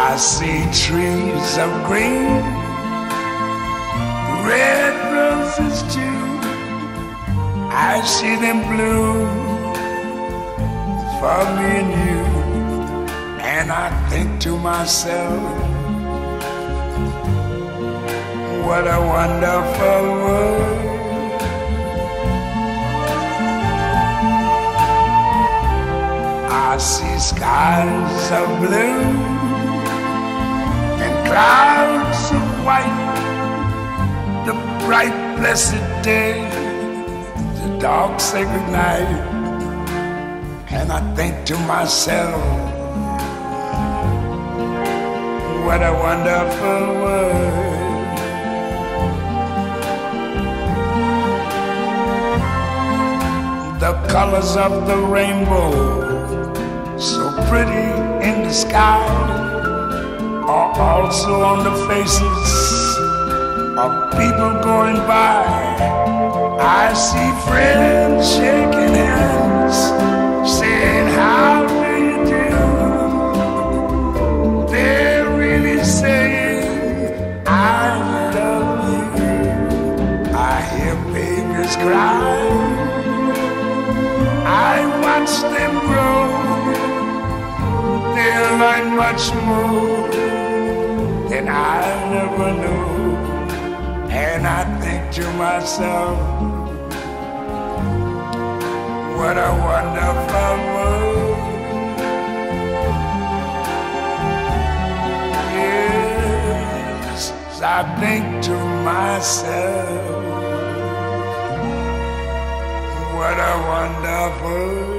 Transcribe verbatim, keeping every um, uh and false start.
I see trees of green, red roses too. I see them bloom for me and you. And I think to myself, what a wonderful world. I see skies of blue and clouds of white, the bright blessed day, the dark sacred night. And I think to myself, what a wonderful world. The colors of the rainbow, so pretty in the sky, are also on the faces of people going by. I see friends shaking hands, saying, how do you do? They're really saying, I love you. I hear babies cry, I watch them grow. They'll learn much more than I never knew. And I think to myself, what a wonderful world. Yes, I think to myself, what a wonderful world.